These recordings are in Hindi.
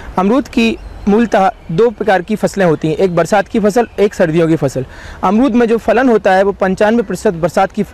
अमरूद की मूलतः दो प्रकार की फसलें होती हैं, एक बरसात की फसल, एक सर्दियों की फसल। अमरूद में जो फलन होता है वो 95% बरसात की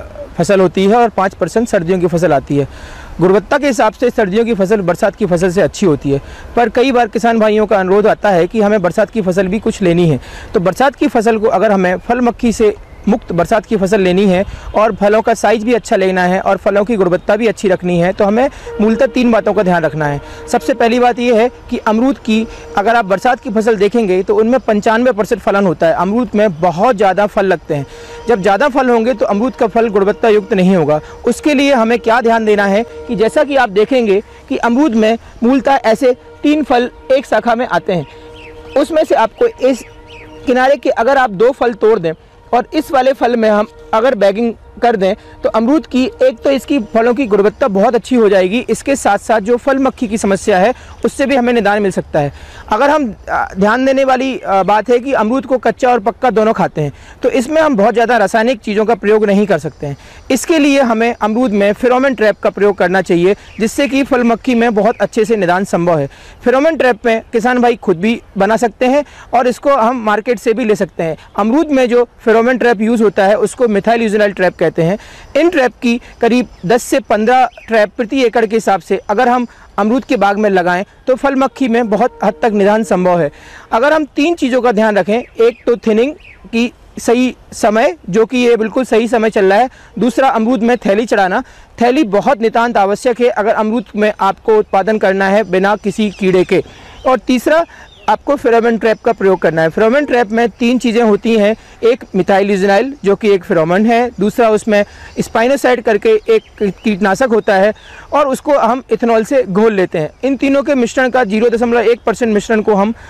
फसल होती है और 5% सर्दियों की फसल आती है। गुणवत्ता के हिसाब से सर्दियों की फसल बरसात की फसल से अच्छी होती है, पर कई बार किसान भाइयों का अनुरोध आता है कि हमें बरसात की फसल भी कुछ लेनी है। तो बरसात की फसल को अगर हमें फल मक्खी से मुक्त बरसात की फसल लेनी है और फलों का साइज़ भी अच्छा लेना है और फलों की गुणवत्ता भी अच्छी रखनी है, तो हमें मूलतः 3 बातों का ध्यान रखना है। सबसे पहली बात यह है कि अमरूद की अगर आप बरसात की फसल देखेंगे तो उनमें 95% फलन होता है। अमरूद में बहुत ज़्यादा फल लगते हैं। जब ज़्यादा फल होंगे तो अमरूद का फल गुणवत्ता युक्त नहीं होगा। उसके लिए हमें क्या ध्यान देना है कि जैसा कि आप देखेंगे कि अमरूद में मूलतः ऐसे 3 फल एक शाखा में आते हैं, उसमें से आपको इस किनारे के अगर आप 2 फल तोड़ दें और इस वाले फल में हम अगर बैगिंग कर दें तो अमरूद की एक तो इसकी फलों की गुणवत्ता बहुत अच्छी हो जाएगी, इसके साथ साथ जो फल मक्खी की समस्या है उससे भी हमें निदान मिल सकता है। अगर हम ध्यान देने वाली बात है कि अमरूद को कच्चा और पक्का दोनों खाते हैं, तो इसमें हम बहुत ज़्यादा रासायनिक चीज़ों का प्रयोग नहीं कर सकते हैं। इसके लिए हमें अमरूद में फेरोमोन ट्रैप का प्रयोग करना चाहिए, जिससे कि फल मक्खी में बहुत अच्छे से निदान संभव है। फेरोमोन ट्रैप में किसान भाई खुद भी बना सकते हैं और इसको हम मार्केट से भी ले सकते हैं। अमरूद में जो फेरोमोन ट्रैप यूज़ होता है उसको मिथाइल यूजिनाइल ट्रैप कहते हैं। इन ट्रैप की करीब 10 से 15 ट्रैप प्रति एकड़ के हिसाब से अगर हम अमरूद के बाग में लगाएं तो फल मक्खी में बहुत हद तक निदान संभव है। अगर हम 3 चीज़ों का ध्यान रखें, एक तो थिनिंग की सही समय, जो कि ये बिल्कुल सही समय चल रहा है। दूसरा, अमरूद में थैली चढ़ाना। थैली बहुत नितांत आवश्यक है अगर अमरूद में आपको उत्पादन करना है बिना किसी कीड़े के। और तीसरा, आपको फेरोमोन ट्रैप का प्रयोग करना है। फेरोमोन ट्रैप में 3 चीज़ें होती हैं, एक मिथाइल यूजिनाइल जो कि एक फेरोमोन है, दूसरा उसमें स्पाइनोसाइड करके एक कीटनाशक होता है और उसको हम इथेनॉल से घोल लेते हैं। इन तीनों के मिश्रण का 0.1% मिश्रण को हम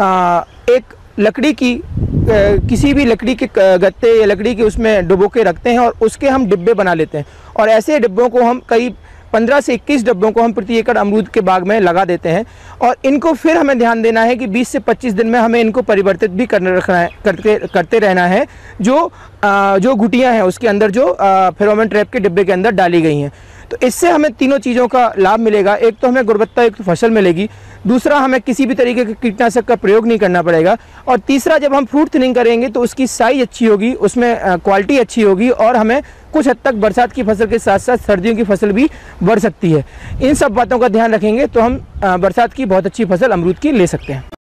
एक लकड़ी की किसी भी लकड़ी के गत्ते या लकड़ी के उसमें डुबो के रखते हैं और उसके हम डिब्बे बना लेते हैं और ऐसे डिब्बों को हम करीब 15 से 21 डब्बों को हम प्रति एकड़ अमरूद के बाग में लगा देते हैं और इनको फिर हमें ध्यान देना है कि 20 से 25 दिन में हमें इनको परिवर्तित भी करते रहना है। जो गुटियां हैं उसके अंदर जो फेरोमोन ट्रैप के डिब्बे के अंदर डाली गई हैं, तो इससे हमें तीनों चीज़ों का लाभ मिलेगा। एक तो हमें गुणवत्ता युक्त फसल मिलेगी, दूसरा हमें किसी भी तरीके के कीटनाशक का प्रयोग नहीं करना पड़ेगा और तीसरा, जब हम फ्रूट थिनिंग करेंगे तो उसकी साइज अच्छी होगी, उसमें क्वालिटी अच्छी होगी और हमें कुछ हद तक बरसात की फसल के साथ साथ सर्दियों की फसल भी बढ़ सकती है। इन सब बातों का ध्यान रखेंगे तो हम बरसात की बहुत अच्छी फसल अमरूद की ले सकते हैं।